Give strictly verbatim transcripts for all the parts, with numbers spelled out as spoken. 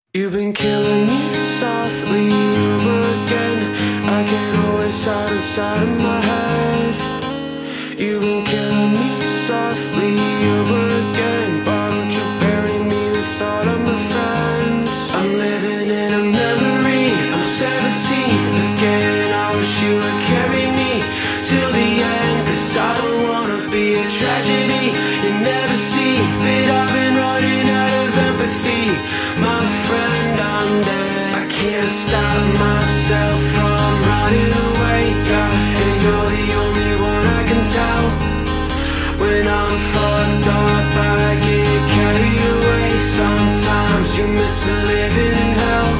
You've been killing me softly over again. I can't always hide inside of my head. You've been killing me softly over again. Why don't you bury me with all of my friends? I'm living in a memory. I'm seventeen again. I wish you would carry me till the end, 'cause I don't wanna be a tragedy. You never see that I've been running out of empathy. My friend, I'm dead. I can't stop myself from running away, yeah. And you're the only one I can tell. When I'm fucked up, I get carried away. Sometimes you miss living in hell.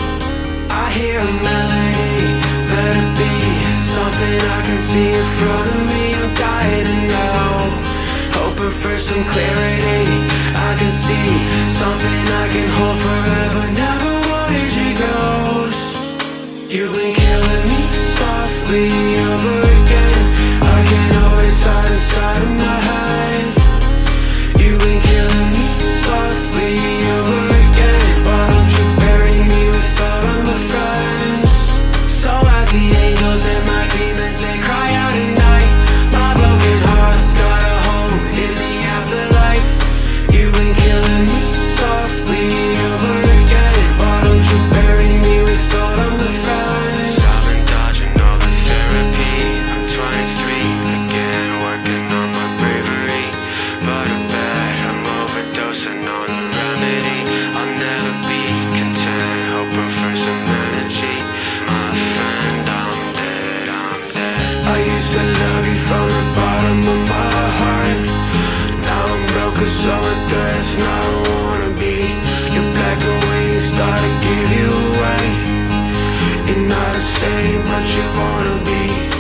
I hear a melody, better be something I can see in front of me. I'm dying to know, hoping for some clarity. I can see something I can hold forever. Never wanted you ghost. You've been killing me softly over again. I can't always hide inside of my head. You've been killing me softly over again. Why don't you bury me with all of my friends? So as the angels and my demons, they cry out at night, my broken heart's got a home in the afterlife. You've been killing me softly over again. Why don't you bury me with all of my friends? I've been dodging all the therapy. I'm twenty-three again, working on my bravery. But I bet I'm overdosing on the remedy. I'll never be content, hoping for some energy. My friend, I'm dead, I'm dead. I used to love you from the bottom of my heart. Now I'm broken, so it threats, and I don't wanna be. Your black and wings start to give you away. You're not the same, but you wanna be.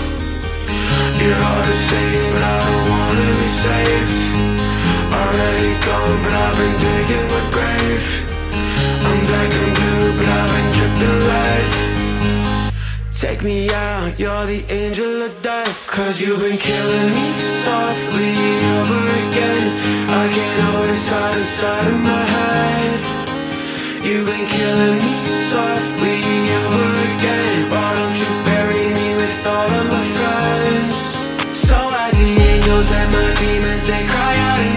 You're hard to save, but I don't wanna be saved. Already gone, but I've been digging my grave. I'm black and blue, but I've been dripping red. Take me out, you're the angel of death. 'Cause you've been killing me softly over again. I can't always hide inside of my head. You've been killing me softly over again. Why don't you bury me with all of my friends? So as the angels and my demons, they cry out